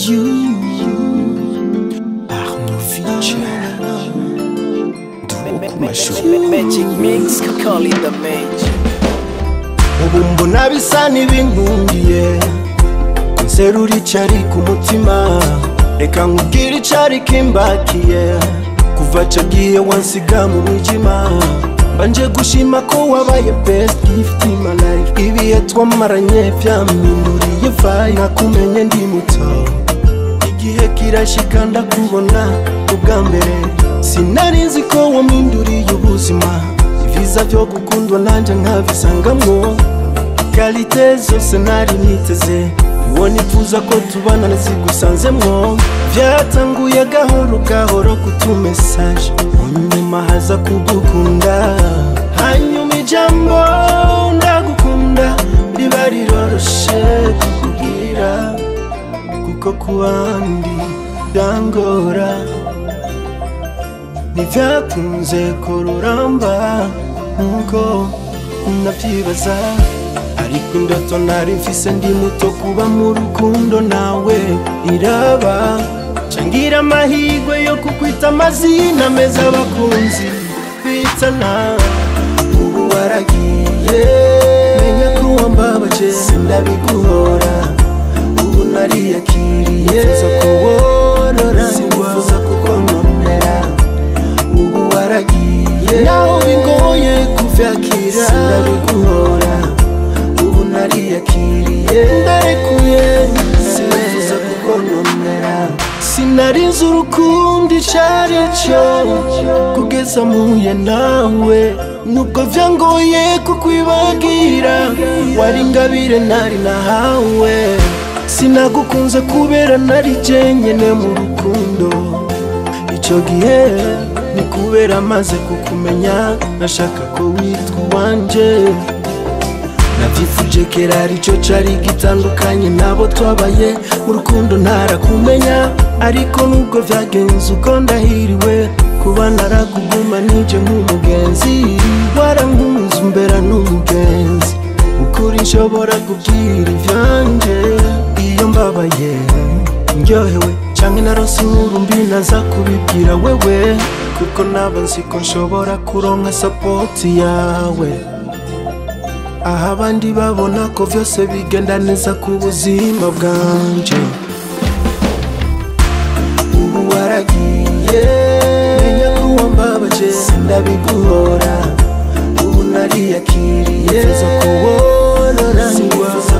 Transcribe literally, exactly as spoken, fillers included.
you, Arnovic. Magic mix, call it the magic. Ubu mbona bisa n'ibinkundiye nserura icari ku mutima, reka nkubwire icari kimbakiye kuva ca gihe wansiga mu mwijima. Banje gushima ko wabaye best gift in my life, ibihe twamaranye vyampinduriye vibe. Nakumenye ndi muto, igihe kirashika ndakubona ubwa mbere, sinari nzi ko wampinduriye ubuzima. Ibiza vyo gukundwa nanje nkabisangamwo, kalite zose nari niteze, uwo nifuza ko tubana nazigusanzemwo. Vyatanguye gahoro gahoro kutu message, munyuma haza kugukunda, hanyuma ijambo ndagukunda riba riroroshe kukubwira, kuko kubandi byangora. Ntivyakunze ko ruramba nkuko navyibaza, ariko indoto nari mfise ndi muto kuba mu rukundo nawe iraba. Cangira amahirwe yo kukwita amazina meza abakunzi bitana. Ubu waragiye, menya ko wambabaje sindabiguhora. Ubu nariyakiriye, nza kuworora singufuza kukononera. Ubu waragiye, naho bingoye kuvyakira sindabiguhora. Ubu nariyakiriye, ndarekuye singufuza kukononera. Sinarinzi urukundo icari co kugeza mpuye nawe, nubwo vyangoye kukwibagira. Wari ingabire nari nahawe, sinagukunze kubera nari jenyene mu rukundo. Ico gihe ni kubera maze kukumenya, nashaka ko witwa uwanje. Navyifuje kera arico cari gitandukanye nabo twabaye mu rukundo ntarakumenya, ariko nubwo vyagenze uko ndahiriwe kuba naraguguma nije nk'umugenzi. Warankunze umbera n'umugenzi, ukuri nshobora kubwira ivyanje. Iyo mbabaye ndyohewe canke narose inkuru mbi naza kubibwira wewe, kuko naba nzi ko nshobora kuronka support yawe. Aha abandi babona ko vyose bigenda neza ku buzima bwanje. Ubu waragiye, menya ko wambabaje sindabiguhora. Ubu nariyakiriye, nza kuworora singufuza